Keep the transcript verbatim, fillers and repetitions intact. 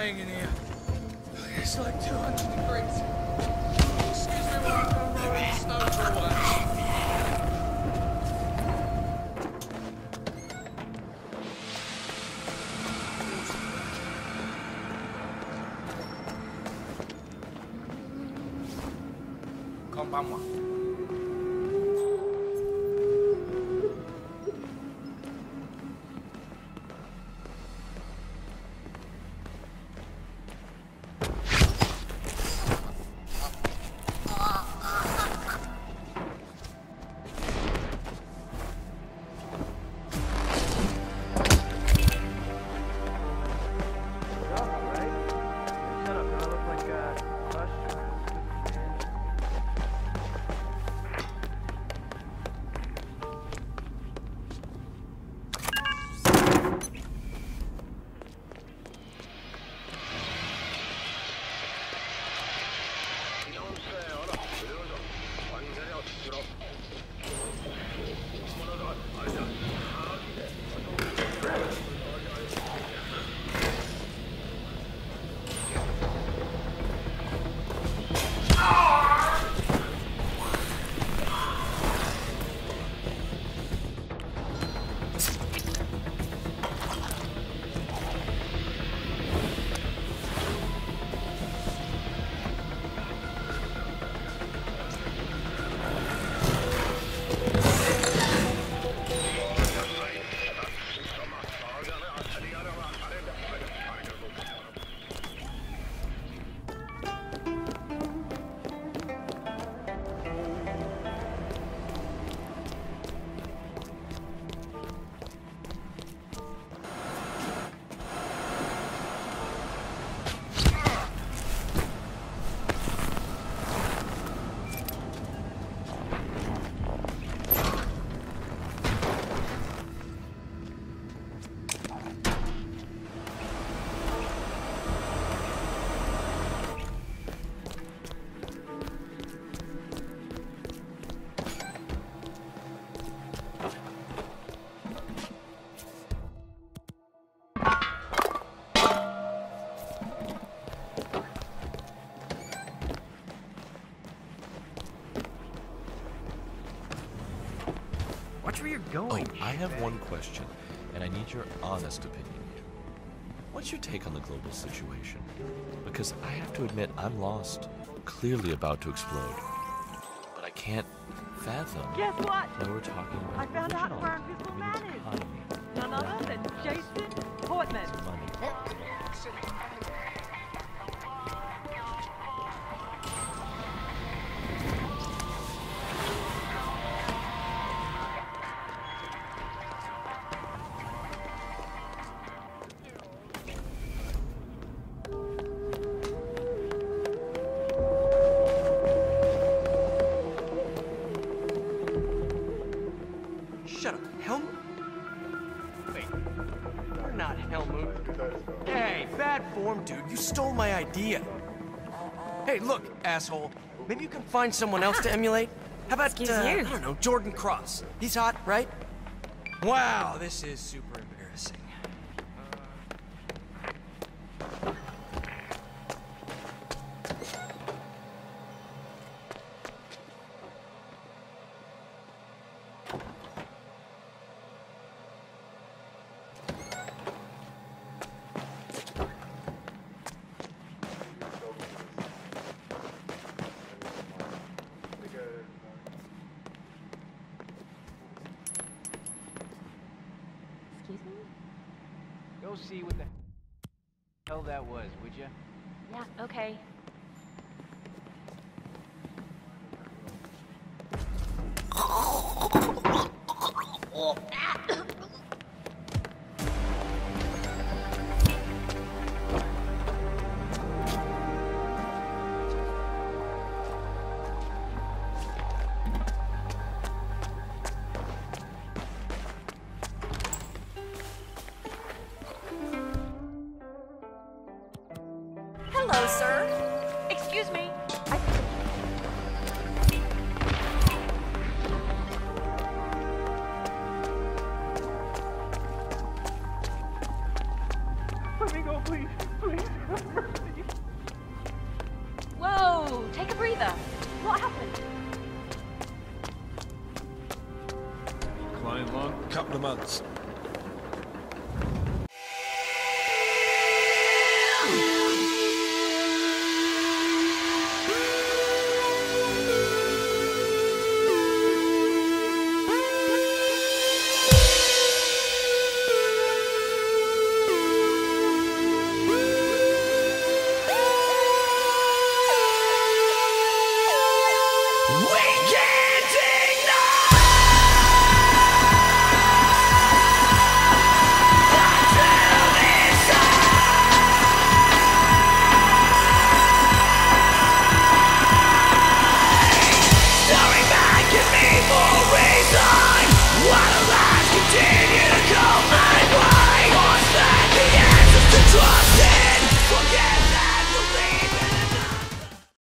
dying in here. It's like two hundred degrees. Excuse me while I go roll in the snow for a while. Konbanwa. Watch where you're going. Oh, I have one question, and I need your honest opinion. What's your take on the global situation? Because I have to admit, I'm lost, clearly about to explode. But I can't fathom Guess what? why we're talking about I found out original where our invisible man is. economy. None other than Jason Portman. Money. Shut up, Helmut? Wait, you're not Helmut. Hey, bad form, dude. You stole my idea. Hey, look, asshole. Maybe you can find someone else to emulate? How about, Excuse uh, you. I don't know, Jordan Cross? He's hot, right? Wow, this is super embarrassing. Excuse me? Go see what the hell that was, would you? Yeah, okay. Hello, sir. Excuse me. I... Let me go, please. Please. the months. We can!